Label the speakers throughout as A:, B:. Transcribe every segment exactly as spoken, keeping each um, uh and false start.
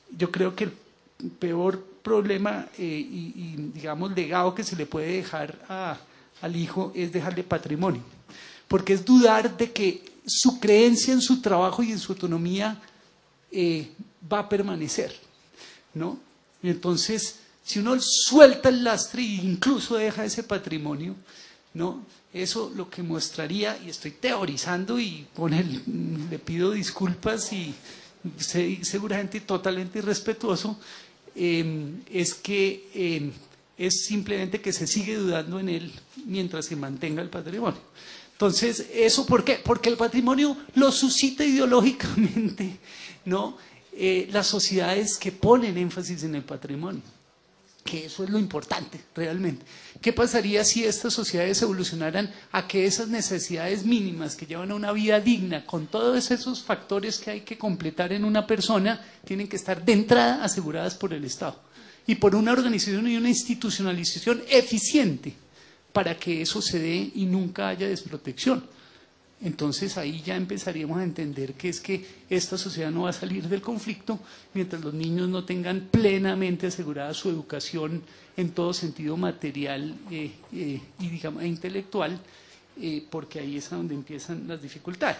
A: yo creo que el peor problema eh, y, y, digamos, legado que se le puede dejar a, al hijo es dejarle patrimonio, porque es dudar de que su creencia en su trabajo y en su autonomía eh, va a permanecer, ¿no? Y entonces, si uno suelta el lastre e incluso deja ese patrimonio, ¿no? Eso lo que mostraría, y estoy teorizando y con él le pido disculpas y seguramente totalmente irrespetuoso, eh, es que eh, es simplemente que se sigue dudando en él mientras se mantenga el patrimonio. Entonces, ¿eso por qué? Porque el patrimonio lo suscita ideológicamente, ¿no? Eh, las sociedades que ponen énfasis en el patrimonio, que eso es lo importante realmente. ¿Qué pasaría si estas sociedades evolucionaran a que esas necesidades mínimas que llevan a una vida digna, con todos esos factores que hay que completar en una persona, tienen que estar de entrada aseguradas por el Estado y por una organización y una institucionalización eficiente para que eso se dé y nunca haya desprotección? Entonces ahí ya empezaríamos a entender que es que esta sociedad no va a salir del conflicto mientras los niños no tengan plenamente asegurada su educación en todo sentido material eh, eh, y digamos, e intelectual, eh, porque ahí es a donde empiezan las dificultades.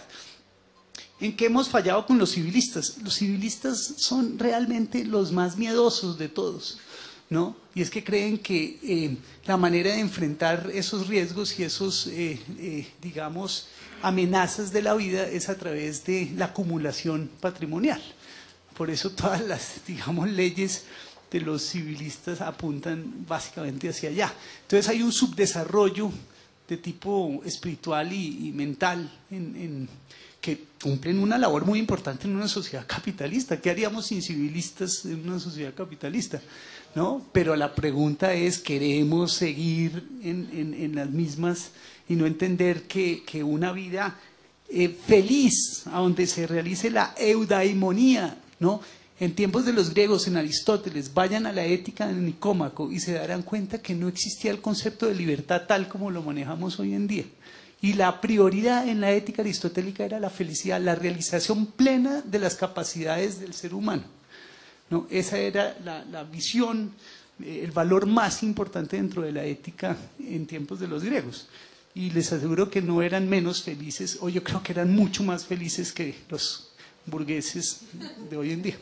A: ¿En qué hemos fallado con los civilistas? Los civilistas son realmente los más miedosos de todos, ¿no? Y es que creen que eh, la manera de enfrentar esos riesgos y esos, eh, eh, digamos, amenazas de la vida es a través de la acumulación patrimonial. Por eso todas las, digamos, leyes de los civilistas apuntan básicamente hacia allá. Entonces hay un subdesarrollo de tipo espiritual y, y mental en, en, que cumplen una labor muy importante en una sociedad capitalista. ¿Qué haríamos sin civilistas en una sociedad capitalista? ¿No? Pero la pregunta es, ¿queremos seguir en, en, en las mismas y no entender que, que una vida eh, feliz, a donde se realice la eudaimonía, ¿no? En tiempos de los griegos, en Aristóteles, vayan a la ética de Nicómaco y se darán cuenta que no existía el concepto de libertad tal como lo manejamos hoy en día. Y la prioridad en la ética aristotélica era la felicidad, la realización plena de las capacidades del ser humano, ¿no? Esa era la, la visión, eh, el valor más importante dentro de la ética en tiempos de los griegos. Y les aseguro que no eran menos felices, o yo creo que eran mucho más felices que los burgueses de hoy en día.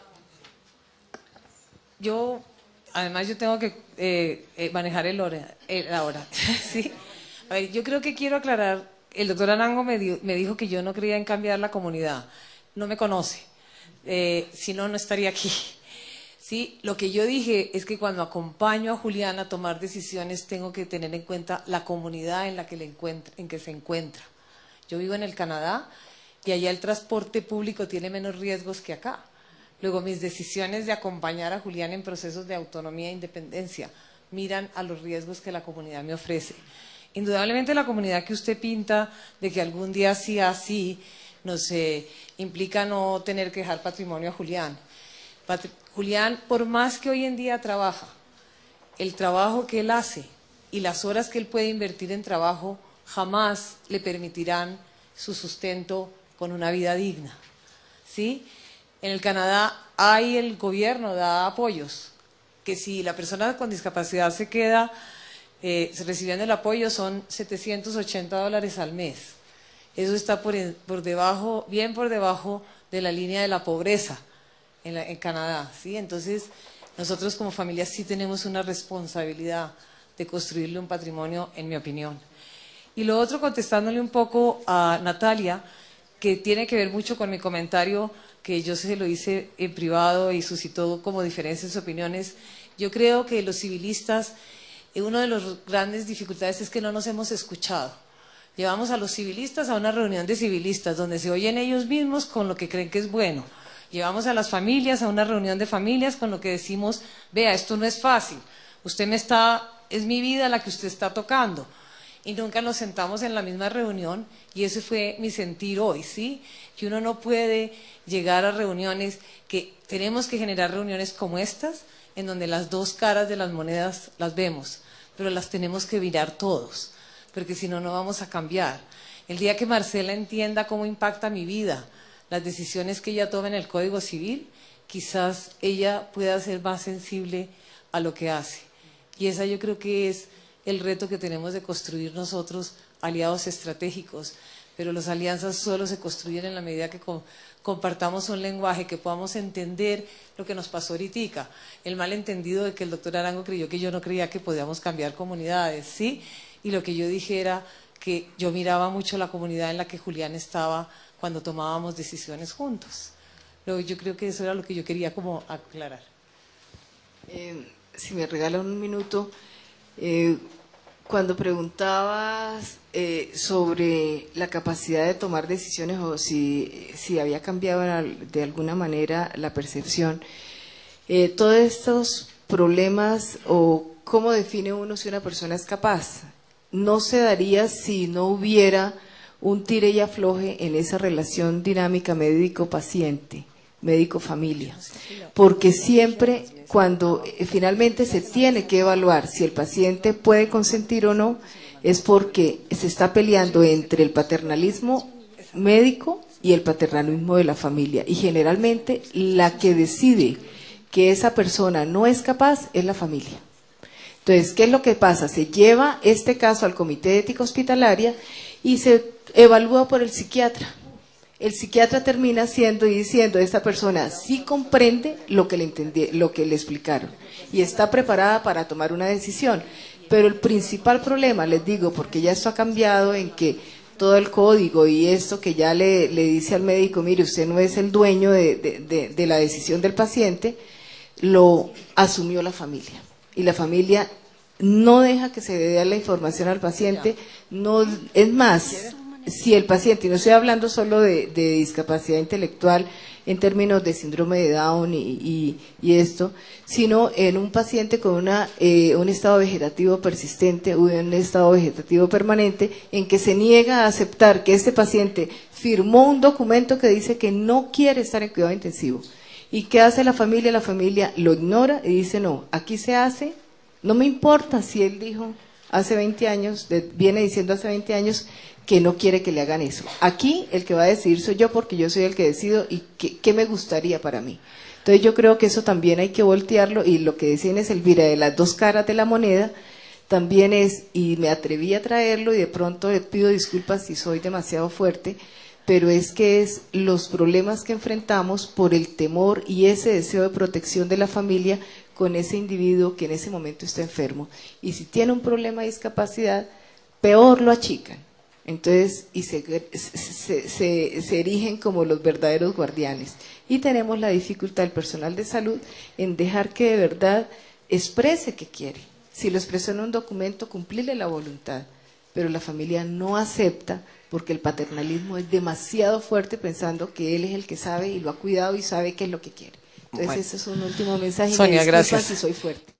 B: Yo, además yo tengo que eh, eh, manejar el hora, el, la hora, ¿sí? A ver, yo creo que quiero aclarar, el doctor Arango me, dio, me dijo que yo no creía en cambiar la comunidad, no me conoce, eh, si no, no estaría aquí. Sí, lo que yo dije es que cuando acompaño a Julián a tomar decisiones tengo que tener en cuenta la comunidad en la que, le encuentra, en que se encuentra. Yo vivo en el Canadá y allá el transporte público tiene menos riesgos que acá. Luego mis decisiones de acompañar a Julián en procesos de autonomía e independencia miran a los riesgos que la comunidad me ofrece. Indudablemente la comunidad que usted pinta de que algún día sí así nos eh, implica no tener que dejar patrimonio a Julián. Patri Julián, por más que hoy en día trabaja, el trabajo que él hace y las horas que él puede invertir en trabajo jamás le permitirán su sustento con una vida digna, ¿sí? En el Canadá hay el gobierno da apoyos, que si la persona con discapacidad se queda eh, recibiendo el apoyo son setecientos ochenta dólares al mes. Eso está por, por debajo, bien por debajo de la línea de la pobreza en, la, en Canadá, ¿sí? Entonces, nosotros como familia sí tenemos una responsabilidad de construirle un patrimonio, en mi opinión. Y lo otro, contestándole un poco a Natalia, que tiene que ver mucho con mi comentario, que yo se lo hice en privado y suscitó como diferencias de opiniones. Yo creo que los civilistas, una de las grandes dificultades es que no nos hemos escuchado. Llevamos a los civilistas a una reunión de civilistas, donde se oyen ellos mismos con lo que creen que es bueno. Llevamos a las familias a una reunión de familias con lo que decimos, vea, esto no es fácil, usted me está, es mi vida la que usted está tocando. Y nunca nos sentamos en la misma reunión, y ese fue mi sentir hoy, ¿sí? Que uno no puede llegar a reuniones, que tenemos que generar reuniones como estas, en donde las dos caras de las monedas las vemos, pero las tenemos que mirar todos, porque si no, no vamos a cambiar. El día que Marcela entienda cómo impacta mi vida, las decisiones que ella toma en el Código Civil, quizás ella pueda ser más sensible a lo que hace. Y esa yo creo que es el reto que tenemos de construir nosotros, aliados estratégicos, pero las alianzas solo se construyen en la medida que com compartamos un lenguaje, que podamos entender lo que nos pasó ahorita, el malentendido de que el doctor Arango creyó que yo no creía que podíamos cambiar comunidades, ¿sí? Y lo que yo dije era que yo miraba mucho la comunidad en la que Julián estaba cuando tomábamos decisiones juntos. Luego, yo creo que eso era lo que yo quería como aclarar.
C: Eh, si me regalan un minuto, eh, cuando preguntabas eh, sobre la capacidad de tomar decisiones o si, si había cambiado de alguna manera la percepción, eh, todos estos problemas o cómo define uno si una persona es capaz, no se daría si no hubiera un tire y afloje en esa relación dinámica médico-paciente, médico-familia, porque siempre cuando finalmente se tiene que evaluar si el paciente puede consentir o no, es porque se está peleando entre el paternalismo médico y el paternalismo de la familia, y generalmente la que decide que esa persona no es capaz es la familia. Entonces, ¿qué es lo que pasa? Se lleva este caso al Comité de Ética Hospitalaria y se evalúa por el psiquiatra. El psiquiatra termina siendo y diciendo, esta persona sí comprende lo que le entendí, lo que le explicaron y está preparada para tomar una decisión. Pero el principal problema, les digo, porque ya esto ha cambiado en que todo el código y esto que ya le, le dice al médico, mire, usted no es el dueño de, de, de, de la decisión del paciente, lo asumió la familia. Y la familia no deja que se dé la información al paciente, no, es más, si el paciente, y no estoy hablando solo de, de discapacidad intelectual en términos de síndrome de Down y, y, y esto, sino en un paciente con una, eh, un estado vegetativo persistente o un estado vegetativo permanente, en que se niega a aceptar que este paciente firmó un documento que dice que no quiere estar en cuidado intensivo. ¿Y qué hace la familia? La familia lo ignora y dice, no, aquí se hace, no me importa si él dijo hace veinte años, de, viene diciendo hace veinte años que no quiere que le hagan eso. Aquí el que va a decidir soy yo, porque yo soy el que decido y qué, qué me gustaría para mí. Entonces yo creo que eso también hay que voltearlo, y lo que decían es Elvira, de las dos caras de la moneda, también es, y me atreví a traerlo y de pronto le pido disculpas si soy demasiado fuerte, pero es que es los problemas que enfrentamos por el temor y ese deseo de protección de la familia con ese individuo que en ese momento está enfermo. Y si tiene un problema de discapacidad, peor lo achican. Entonces, y se, se, se, se erigen como los verdaderos guardianes. Y tenemos la dificultad del personal de salud en dejar que de verdad exprese que quiere. Si lo expresó en un documento, cumplirle la voluntad. Pero la familia no acepta porque el paternalismo es demasiado fuerte, pensando que él es el que sabe y lo ha cuidado y sabe qué es lo que quiere. Entonces, bueno, ese es un último mensaje.
B: Sonia, gracias.
C: Si soy fuerte.